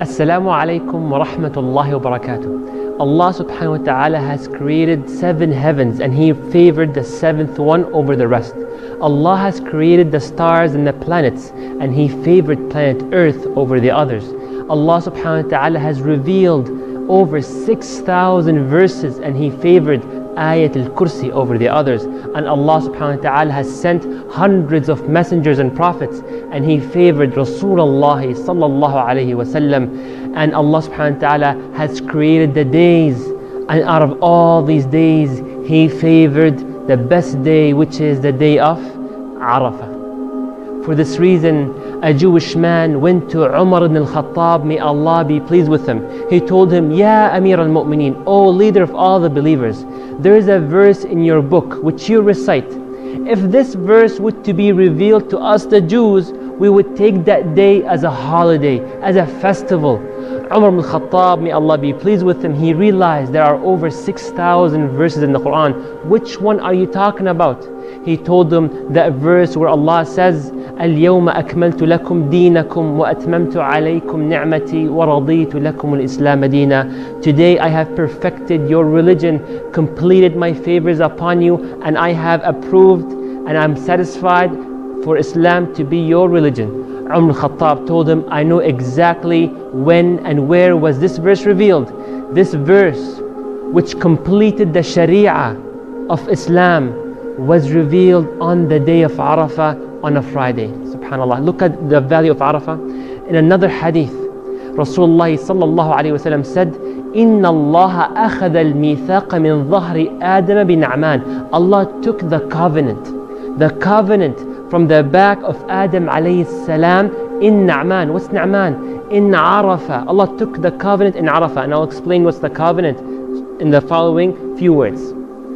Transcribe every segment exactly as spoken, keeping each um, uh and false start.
Assalamu alaikum wa rahmatullahi wa barakatuh. Allah subhanahu wa ta'ala has created seven heavens and He favored the seventh one over the rest. Allah has created the stars and the planets and He favored planet Earth over the others. Allah subhanahu wa ta'ala has revealed over six thousand verses and He favored Ayat al-Kursi over the others. And Allah subhanahu wa ta'ala has sent hundreds of messengers and prophets and He favored Rasulullah sallallahu alayhi wa sallam. And Allah subhanahu wa ta'ala has created the days, and out of all these days He favored the best day, which is the day of Arafah. For this reason, a Jewish man went to Umar ibn al-Khattab, may Allah be pleased with him. He told him, Ya Amir al-Mu'mineen, O leader of all the believers, there is a verse in your book which you recite. If this verse were to be revealed to us the Jews, we would take that day as a holiday, as a festival. Umar ibn al-Khattab, may Allah be pleased with him, he realized there are over six thousand verses in the Quran. Which one are you talking about? He told them that verse where Allah says, اليوم أكملت لكم دينكم وأتممت عليكم نعمتي ورضيت لكم الإسلام دينا. Today I have perfected your religion, completed my favors upon you, and I have approved and I'm satisfied for Islam to be your religion. Umar al-Khattab told him, I know exactly when and where was this verse revealed. This verse, which completed the Sharia of Islam, was revealed on the day of Arafah on a Friday. Subhanallah. Look at the value of Arafah. In another hadith, Rasulullah sallallahu alayhi wa sallam said, إِنَّ اللَّهَ أَخَذَ الْمِيثَاقَ مِنْ ظَهْرِ آدَمَ بِنَعْمَانِ. Allah took the covenant, the covenant from the back of Adam alayhi salam in Na'man. What's Na'man? In Arafah. Allah took the covenant in Arafah. And I'll explain what's the covenant in the following few words.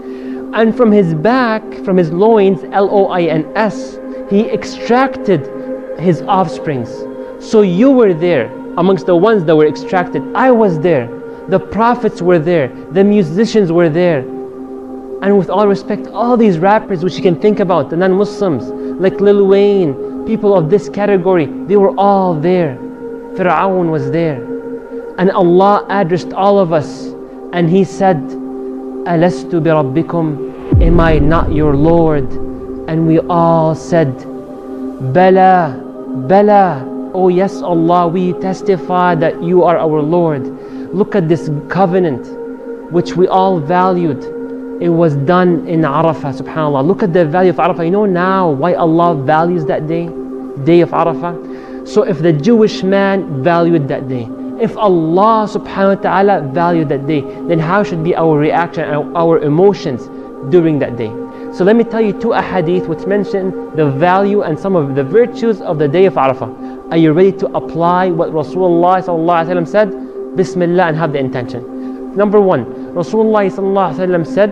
And from his back, from his loins, L O I N S, he extracted his offsprings. So you were there amongst the ones that were extracted. I was there. The prophets were there. The musicians were there. And with all respect, all these rappers which you can think about, the non-Muslims, like Lil Wayne, people of this category, they were all there. Fir'aun was there. And Allah addressed all of us and He said, Alastu bi rabbikum, am I not your Lord? And we all said, Bala, Bala, oh yes Allah, we testify that you are our Lord. Look at this covenant which we all valued. It was done in Arafah, subhanAllah. Look at the value of Arafah. You know now why Allah values that day, day of Arafah? So if the Jewish man valued that day, if Allah subhanahu wa ta'ala valued that day, then how should be our reaction and our emotions during that day? So let me tell you two ahadith which mention the value and some of the virtues of the day of Arafah. Are you ready to apply what Rasulullah sallallahu alaihi wasallam said? Bismillah, and have the intention. Number one, Rasulullah sallallahu alaihi wasallam said,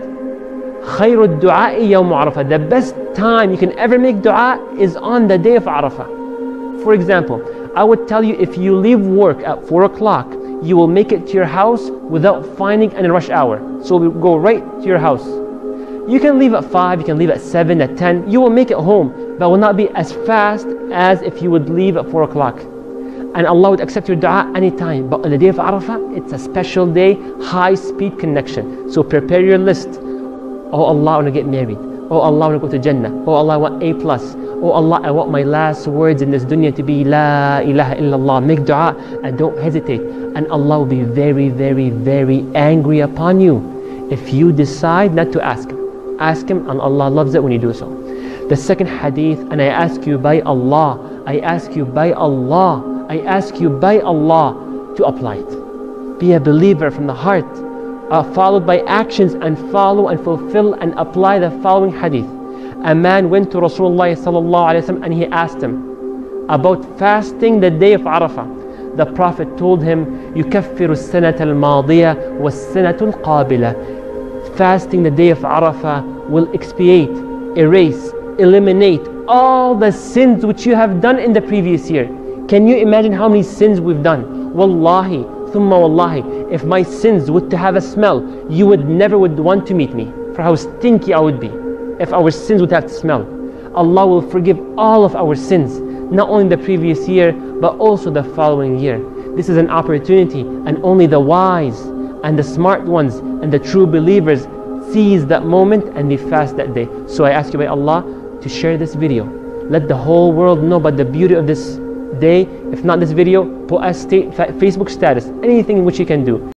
خير الدعاء يوم عرفة. The best time you can ever make dua is on the day of Arafah. For example, I would tell you, if you leave work at four o'clock, you will make it to your house without finding any rush hour. So we go right to your house. You can leave at five, you can leave at seven, at ten. You will make it home, but will not be as fast as if you would leave at four o'clock. And Allah would accept your dua anytime. But on the day of Arafah, it's a special day, high speed connection. So prepare your list. Oh Allah, I want to get married. Oh Allah, I want to go to Jannah. Oh Allah, I want A plus. Oh Allah, I want my last words in this dunya to be La ilaha illallah. Make dua and don't hesitate. And Allah will be very, very, very angry upon you if you decide not to ask Him. Ask Him, and Allah loves it when you do so. The second hadith, and I ask you by Allah, I ask you by Allah, I ask you by Allah to apply it. Be a believer from the heart, uh, followed by actions, and follow and fulfill and apply the following hadith. A man went to Rasulullah sallallahu alaihi wasallam and he asked him about fasting the day of Arafah. The Prophet told him, يُكَفِّرُ السَّنَةَ الْمَاضِيَةَ وَالسَّنَةُ الْقَابِلَةَ. Fasting the day of Arafah will expiate, erase, eliminate all the sins which you have done in the previous year. Can you imagine how many sins we've done? Wallahi, thumma wallahi, if my sins would to have a smell, you would never would want to meet me, for how stinky I would be if our sins would have to smell. Allah will forgive all of our sins, not only the previous year, but also the following year. This is an opportunity, and only the wise and the smart ones and the true believers seize that moment and they fast that day. So I ask you by Allah to share this video. Let the whole world know about the beauty of this day. If not this video, put a state, Facebook status, anything which you can do.